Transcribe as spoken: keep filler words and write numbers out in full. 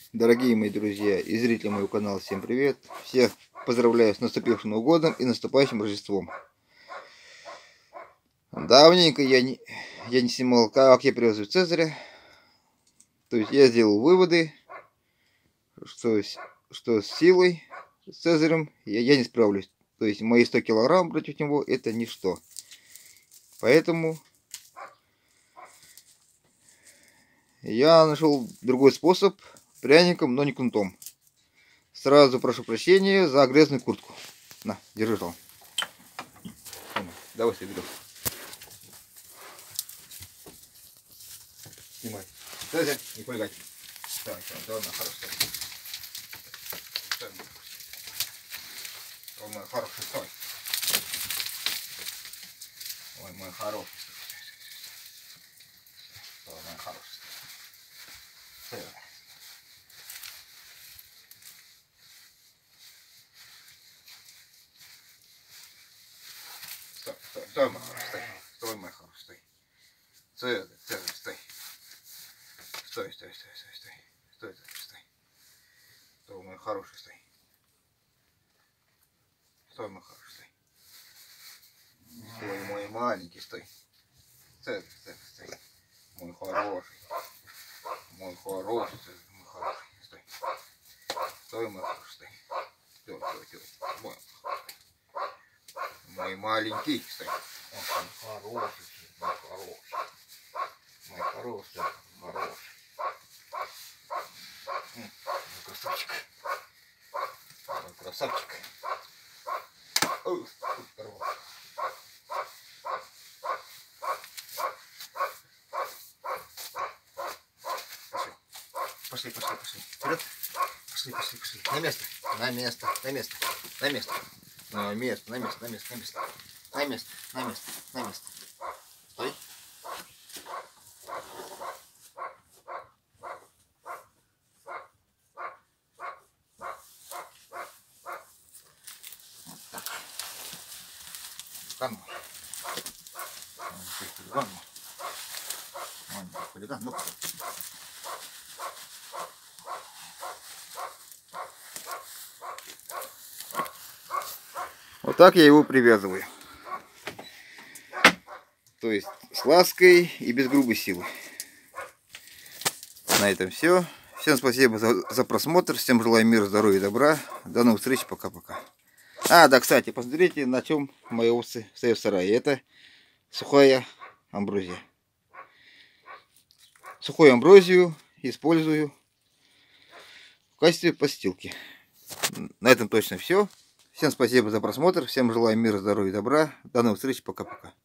Дорогие мои друзья и зрители моего канала, всем привет! Всех поздравляю с наступившим Новым годом и наступающим Рождеством. Давненько я не, я не снимал, как я привязываю Цезаря. То есть я сделал выводы, что, что с силой, с Цезарем я, я не справлюсь. То есть мои сто килограмм против него это ничто. Поэтому я нашел другой способ пряником, но не кнутом. Сразу прошу прощения за грязную куртку. На, держи, жал. Давай соберем. Снимай. Цезарь, не полегай. Так, так, давай, на, хорошо. Стой. Ой, мой хороший, стой. Ой, мой хороший. Ой, мой хороший. Стой. Стой, стой, стой, мой хороший, стой. Стой, мой хороший, стой. Цезарь, Цезарь, стой. Стой, стой, стой, стой, стой. Стой, стой, стой. Стой, мой хороший, стой. Стой, мой хороший, стой. Стой, мой маленький, стой. Цезарь, Цезарь, стой. Мой хороший. Мой хороший, Цезарь, мой хороший, стой. Стой, мой хороший, стой. Стой, стой, стой. Мой хороший. Мой маленький, стой. Мой хороший, мой хороший. Мой хороший, хороший. Мой красавчик. Мой красавчик. Ой, здорово. Пошли, пошли, пошли. Вперед. Пошли, пошли, пошли. На место. На место. На место. На место. На место. На место. На место. На место. На место. На место. На место. Стой. Хулиган мой. Хулиган мой. Хулиган, ну-ка. Вот так я его привязываю. То есть с лаской и без грубой силы. На этом все. Всем спасибо за, за просмотр. Всем желаю мира, здоровья и добра. До новых встреч. Пока-пока. А, да, кстати, посмотрите, на чем мои овцы стоят в сарае. Это сухая амброзия. Сухую амброзию использую в качестве подстилки. На этом точно все. Всем спасибо за просмотр. Всем желаю мира, здоровья и добра. До новых встреч. Пока-пока.